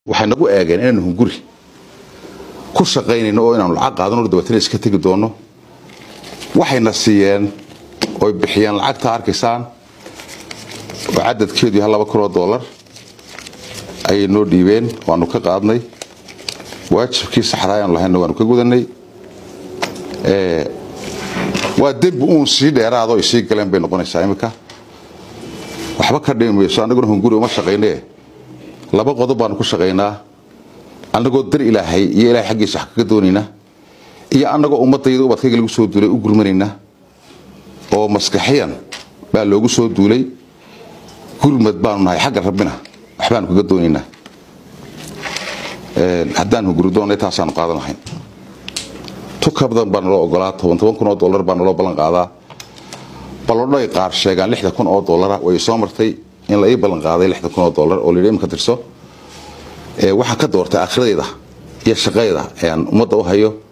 waxay nagu eegeen inaan hunguri ku shaqeynayno oo inaan lacag qaadano dabatana iska tagi doono waxayna siiyeen oo bixiyaan lacagta arkaysaan oo cadadkeedu yahay $200 ay noo dhiibeen waanu ka qaadnay waajibkii saxda ah aan lahayn waanu ka gudanay waa dib uun si dheeraado ay sii galeen bay noqonaysaa imika waxba ka dhimayso anaguna hunguri uma shaqeynay laba qodob baan ku shaqeynaa anagoo dar ilaahay iyo ilaahay xaqiisa wax ka doonayna iyo anagoo ummadayda ubadkayga lagu soo duulay u gurmanayna oo maskaxiyan baa loogu soo duulay gurmad baan nahay xaq rabbina waxbaan ku doonayna haddaan hunguri doonay taasaan qaadan lahayn tukabdan baan loo ogolaa $10,000 baan loo ballan qaadaa balodhay qaar sheegan $60,000 way soo martay in la ii ballan qaaday $60,000 oo leeyahay imka tirso waxa ka doortay aakhirayda iyo shaqayda aan ummadda u hayo